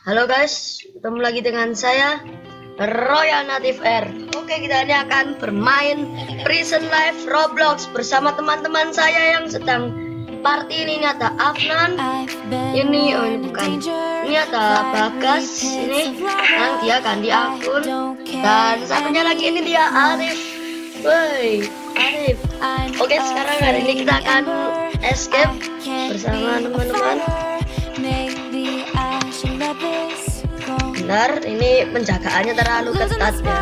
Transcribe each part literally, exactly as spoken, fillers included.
Halo guys, ketemu lagi dengan saya Royal Native Air. Oke, kita ini akan bermain Prison Life Roblox bersama teman-teman saya yang sedang party. Ini, ini ada Afnan, ini oh ini bukan, ini ada Bagas, ini yang dia ganti akun, dan satunya lagi ini dia Arif. Woi, Arif. Oke, sekarang hari ini kita akan escape bersama teman-teman. Benar, ini penjagaannya terlalu ketat ya.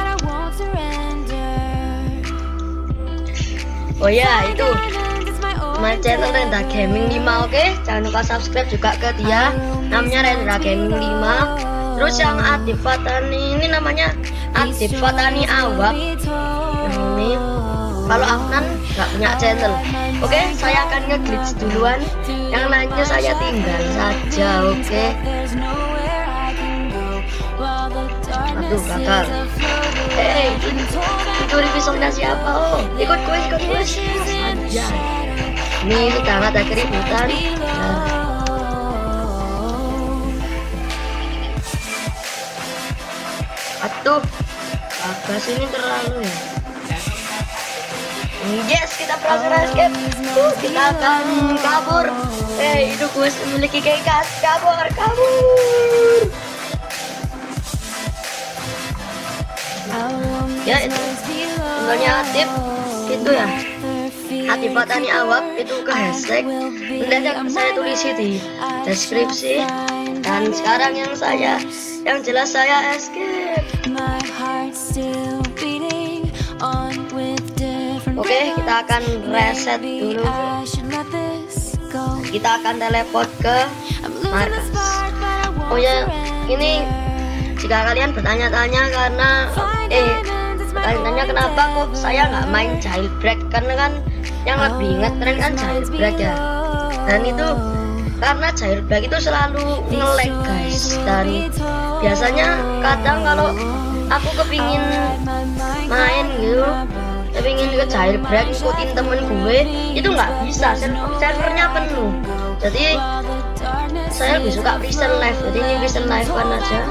Oh ya, itu my channel Rendra Gaming lima. Oke, jangan lupa subscribe juga ke dia, namanya Rendra Gaming lima. Terus yang Adip Fatani ini namanya Adip Fatani Awak. Nah, ini kalau Afnan nggak punya channel. Oke, saya akan nge-glitch duluan, yang lainnya saya tinggal saja. Oke, aduh gagal. Hei, itu revisornya siapa? Oh, ikut gue, ikut gue saja. Ini sudah ada keributan. Nah. Aduh, Bagas ini terlalu ya. Yes, kita berhasil escape. Uh, kita akan kabur. Eh, hey, itu gue memiliki kekas. Kabur, kabur. Ya, itu tinggalnya Adip itu ya. Adip Fatani Awak itu ke hashtag. Nanti saya tulis di deskripsi. Dan sekarang yang saya, yang jelas saya escape. Oke, kita akan reset dulu. Kita akan teleport ke markas. Oh ya, ini jika kalian bertanya-tanya karena eh bertanya kenapa kok saya nggak main jailbreak, karena kan yang lebih ingat tren kan jailbreak ya. Dan itu karena jailbreak itu selalu nge-lag guys. Dan biasanya kadang kalau aku kepingin main gitu, kepingin ke jailbreak ikutin temen gue, itu nggak bisa, servernya penuh. Jadi saya lebih suka Prison Life, jadi ini Prison Life kan aja.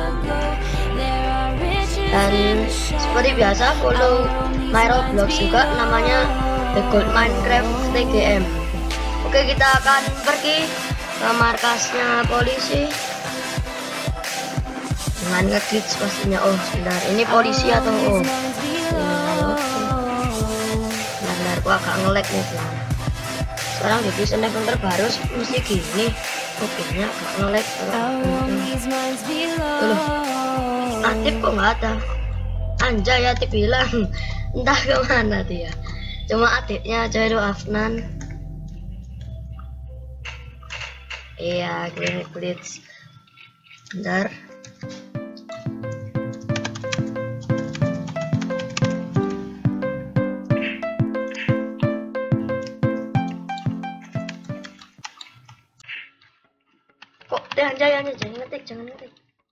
Dan seperti biasa follow my Roblox juga, namanya The Gold Minecraft T G M. Oke, kita akan pergi ke markasnya polisi dengan nge-glitch pastinya. Oh sebentar, ini polisi atau oh benar, gua agak nge-lag nih. Sekarang di Prison Life yang terbaru mesti gini. Oke, nya agak nge-lag. Adip kok nggak ada. Anjay, Adip bilang entah kemana dia. Cuma adiknya aja itu Afnan. Iya, gue glitch. Bentar. Kok deh anjay, anjay, jangan ngetik, jangan ngetik.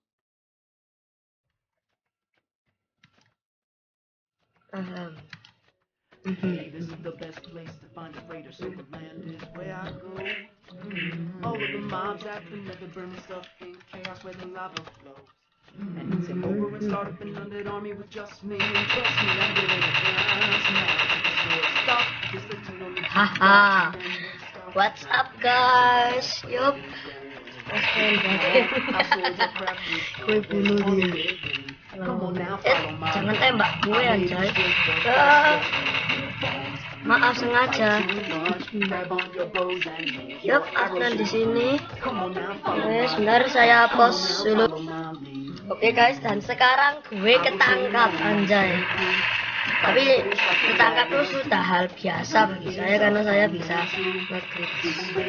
Um. Hey, this is the best place to find a freighter, so the land is where I go. All of the mobs after never burning stuff in chaos where the lava flows. And take over and start up an undead army with just me. And trust me, I'm getting it just now. Stop this little on the Haha. What's up guys? Yup. Gue bunuh dia. Eh, jangan tembak gue anjay. Ah, maaf sengaja. Yup, Afnan di sini. Oke, sebentar saya pause dulu. Oke guys, dan sekarang gue ketangkap anjay. Tapi ketangkap itu sudah hal biasa bagi saya karena saya bisa nge-glitch.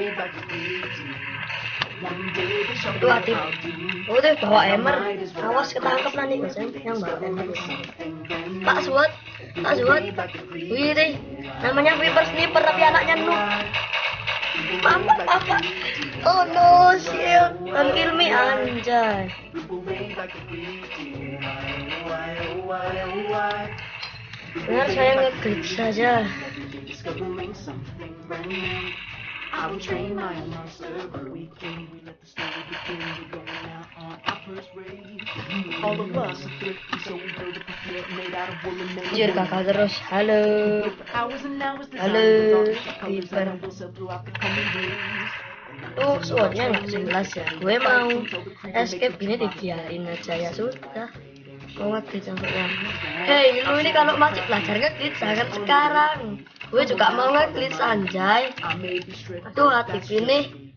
Itu Adip. Oh deh, bawa emmer. Awas ketangkep nanti guys, yang bawa emmer. Pak Suat, Pak Suat. Wih deh, namanya Viper Sniper tapi anaknya noob. Mama, apa? Oh no, shield. Don't kill me anjay. Benar, saya nge-glitch saja. I will train my monster, but we can we let the story begin. We're going out Anjir, kakak terus. Halo. Halo. Creeper. Tuh, swordnya nggak jelas ya. Gue mau escape gini dibiarin aja ya sudah. Mau nge-glitch sampai. Hei, lu ini kalau masih belajar nge-glitch jangan sekarang. Gue juga mau nge-glitch anjay. Aduh, hati gini.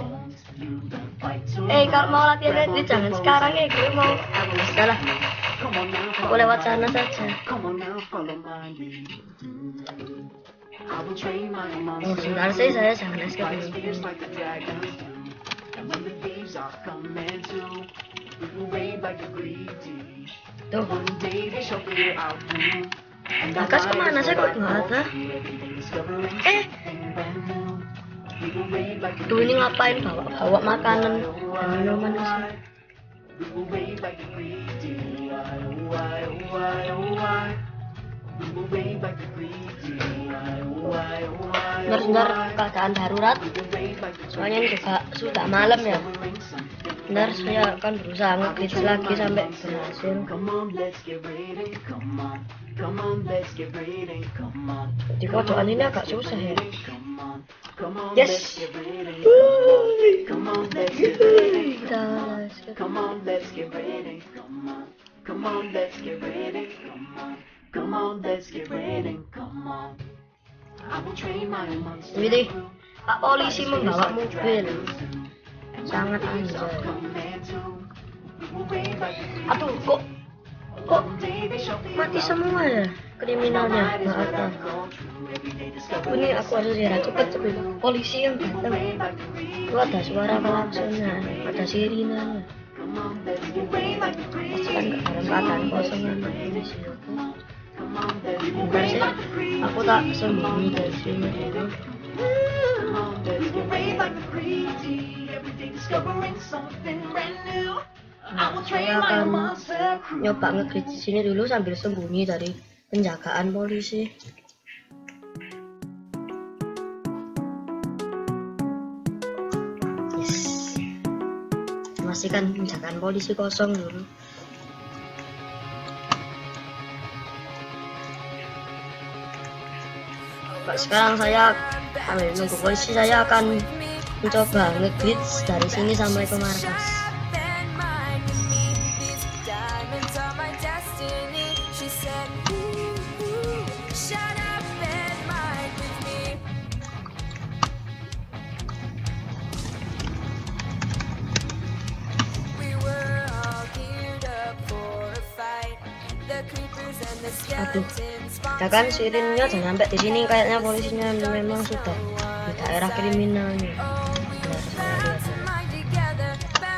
Eh, kalau mau latihan nge-glitch jangan sekarang ya. Gue mau. Sudahlah. Aku lewat sana saja. Oh, sebentar sih saya jangan escape dulu. Tuh. Bagas kemana sih kok nggak ada? Eh. Tuh ini ngapain bawa-bawa makanan dan minuman sih? Benar-benar keadaan darurat. Soalnya ini juga sudah malam ya. Benar, saya akan berusaha nge-glitch lagi sampai berhasil. Di kodokan ini agak susah ya. Yes. Widih, Pak polisi membawa mobil. Sangat anjay. Aduh, kok kok mati semua ya kriminalnya? Nggak ada. Ini aku harus lihat cepet cepet. Polisi yang datang. Itu ada suara klaksonnya, ada sirinanya. Pastikan dalam keadaan kosong sama polisi. Bentar sih, aku tak sembunyi dari sini dulu. Nah, saya akan nyoba nge-glitch di sini dulu sambil sembunyi dari penjagaan polisi. Yes. Pastikan penjagaan polisi kosong dulu. Nah, sekarang saya ambil nunggu polisi, saya akan mencoba nge-glitch dari sini sampai ke markas. Aduh, ya kan sirinnya udah nyampe di sini, kayaknya polisinya memang sudah di daerah kriminalnya. Nah, saya lihat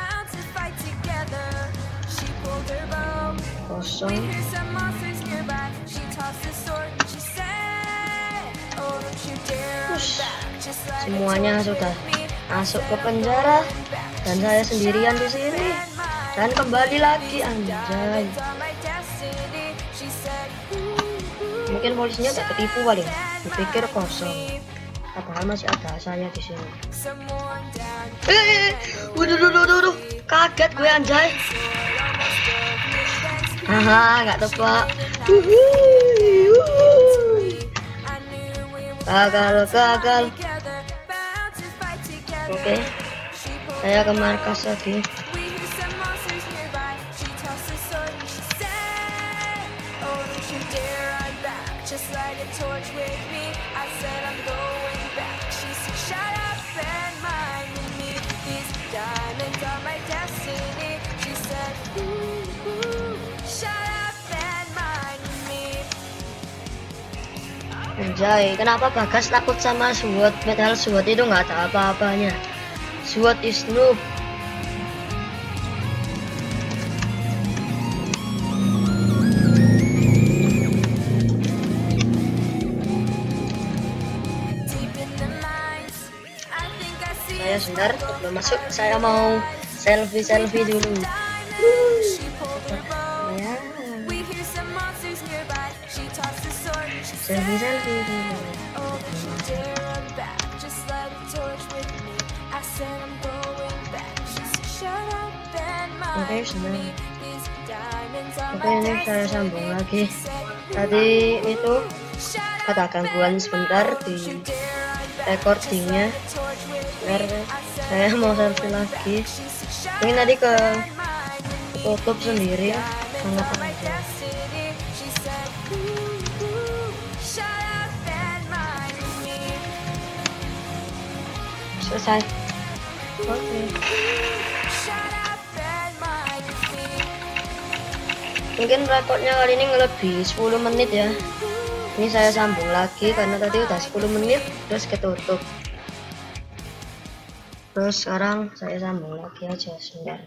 kosong. Ush, semuanya sudah masuk ke penjara dan saya sendirian di sini dan kembali lagi anjay. Mungkin polisinya gak ketipu kali ya, dipikir kosong, padahal masih ada saya di sini. Eh, waduh, waduh, waduh, kaget gue anjay. Haha, nggak tepat. Gagal, gagal. Oke, saya ke markas lagi. Anjay, kenapa Bagas takut sama SWOT? Padahal SWOT itu nggak ada apa-apanya. SWOT is noob. Saya sebentar belum masuk, saya mau selfie-selfie dulu. Ya. Selfie-selfie dulu. Oke, senang. Oke, ini saya sambung lagi. Tadi itu ada gangguan sebentar di recordingnya. Biar saya mau selfie lagi. Ini tadi ke tutup sendiri. Sangat aja. Selesai. Oke. Okay. Mungkin rekodnya kali ini lebih sepuluh menit ya. Ini saya sambung lagi karena tadi udah sepuluh menit terus ketutup. Terus sekarang saya sambung lagi aja sebentar.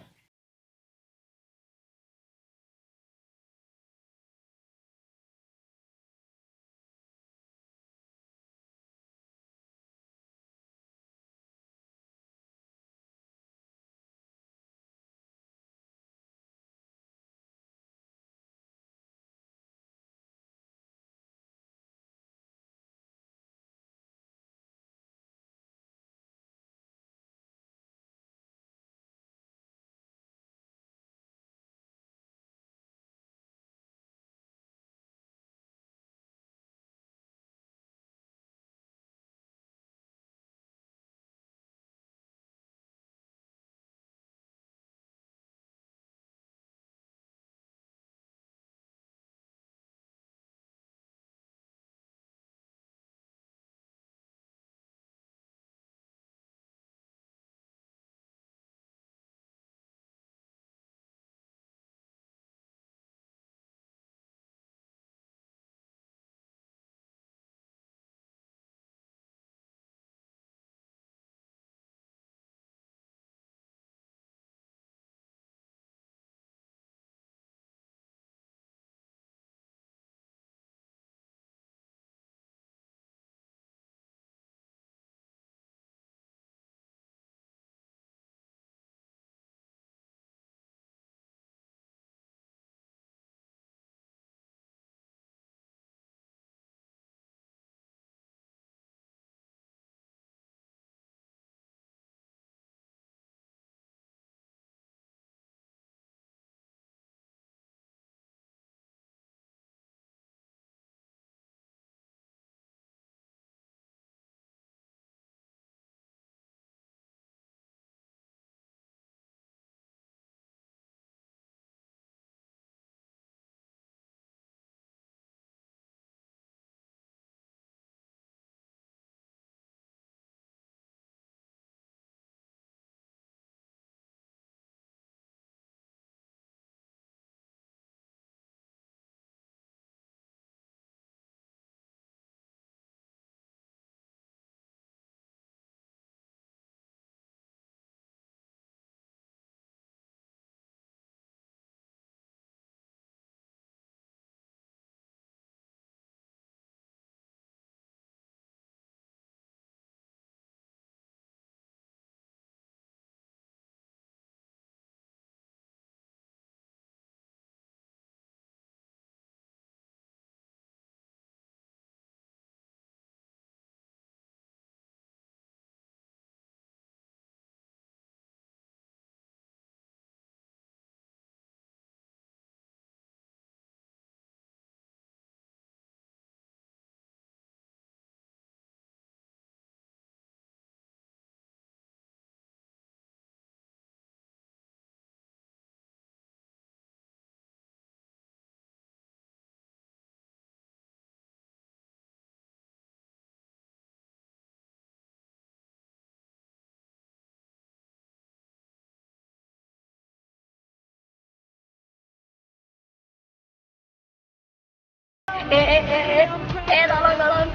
Eh eh eh eh eh tolong tolong.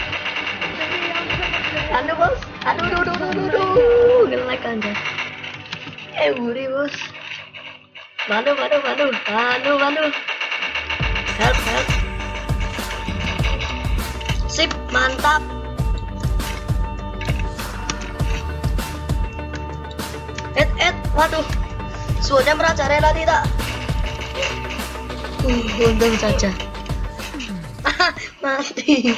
Aduh bos, aduh duh duh duh duh duh, ngelek anda. Eh buri bos. Bantu bantu bantu, bantu bantu. Help help. Sip mantap. Eh eh, waduh. Suaranya merajalela tidak? Uh, untung saja. Mati.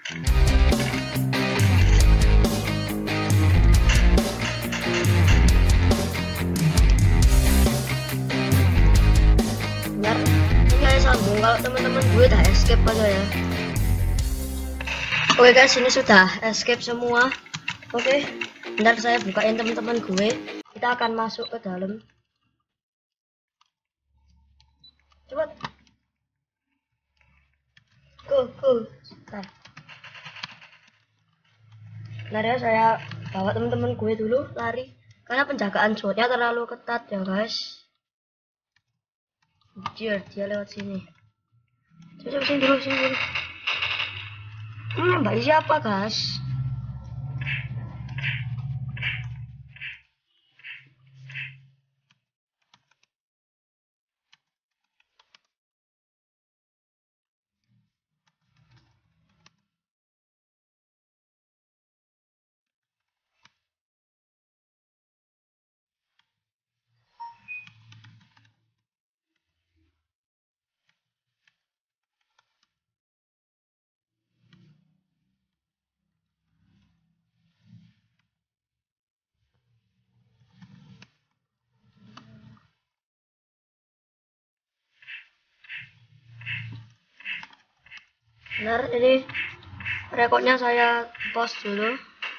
Bentar, ini saya sambung kalau teman-teman gue udah escape aja ya. Oke guys, ini sudah escape semua. Oke, bentar saya bukain teman-teman gue. Kita akan masuk ke dalam. Cepat. Go, go. Nah. Bentar ya, saya bawa teman-teman gue dulu lari. Karena penjagaan slotnya terlalu ketat ya guys. Dia, dia lewat sini. Coba sini dulu, sini dulu. Hmm, mbak siapa guys? Benar, ini rekodnya saya post dulu.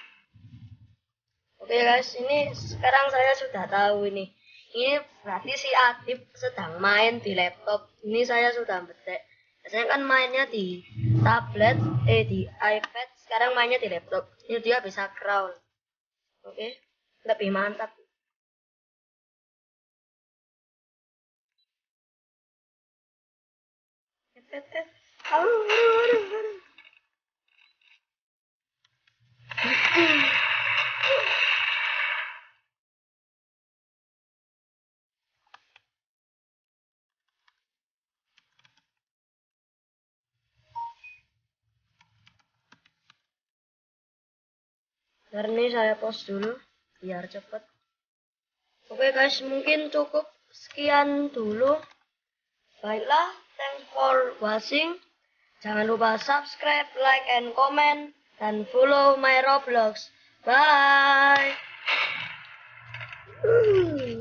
Oke guys, ini sekarang saya sudah tahu ini. Ini berarti si Adib sedang main di laptop. Ini saya sudah betek. Biasanya kan mainnya di tablet, eh di iPad. Sekarang mainnya di laptop. Ini dia bisa crawl. Oke, lebih mantap. Aduh, aduh, aduh. Ntar ini saya post dulu biar cepet. Oke guys, mungkin cukup sekian dulu. Baiklah, thanks for watching. Jangan lupa subscribe, like, and comment, dan follow my Roblox. Bye.